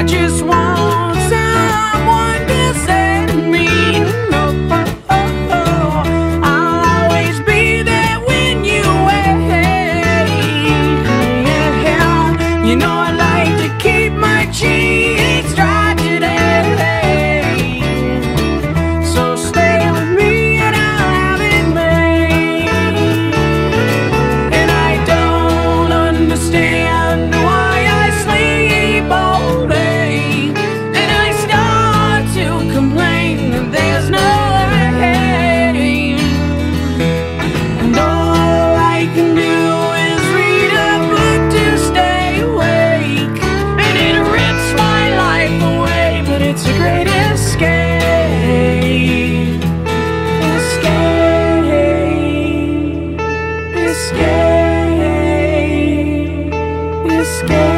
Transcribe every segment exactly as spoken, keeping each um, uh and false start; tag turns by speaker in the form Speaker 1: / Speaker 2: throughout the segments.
Speaker 1: I just want someone to set me. I'll always be there when you wait. You know I like to keep my cheeks dry today. So stay with me and I'll have it made. And I don't understand why I sleep all day, and I start to complain that there's no rain. And all I can do is read a book to stay awake, and it rips my life away, but it's a great escape. Escape. Escape. Escape.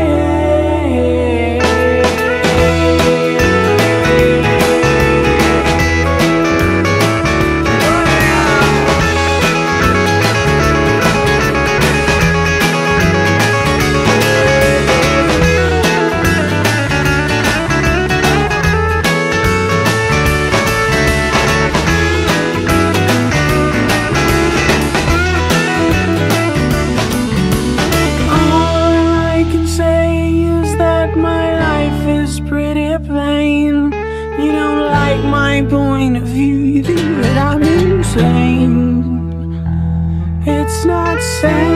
Speaker 1: You don't like my point of view, you think that I'm insane. It's not safe.